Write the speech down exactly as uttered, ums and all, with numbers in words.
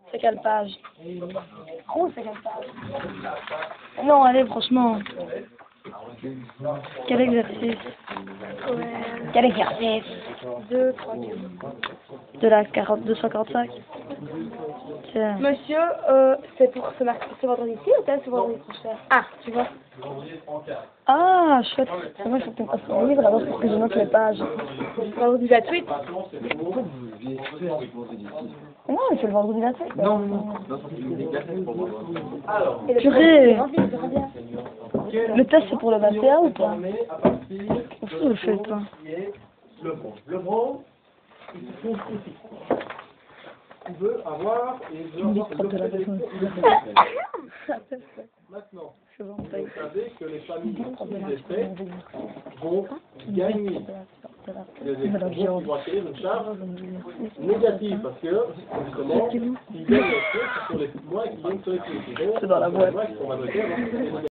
C'est quelle page? Oh, c'est quelle page? Non, allez, franchement. Quel exercice? Ouais. Quel exercice? Deux, trois, quatre. De la quarante, deux cent quarante-cinq. Tiens. Monsieur, euh, c'est pour ce, merc- ce vendredi-ci ou peut-être ce vendredi prochain? Ah, tu vois. Ah, chouette. C'est vrai, il faut que tu me passes mon livre alors pour que je note les pages. Vendredi vingt-huit. Non, mais c'est le vendredi vingt-cinq. Non, non. Et le Purée. vendredi, je reviens. Le test, c'est pour le vingt et un ou pas? Où est-ce que je le fais, toi? Le bronze. Le bronze, il se trouve ici. Tu veux avoir et il veut avoir de la l'objet personne. Maintenant, Je vais en vous payer. savez que les familles De qui la- décès vont gagner. de la- de la- Des de la vont viande. acquérir une charge négative parce que, justement, ils gagnent les trucs sur les mois qui viennent sur les trucs. C'est dans la boîte. Les mois qui sont majoritaires, donc,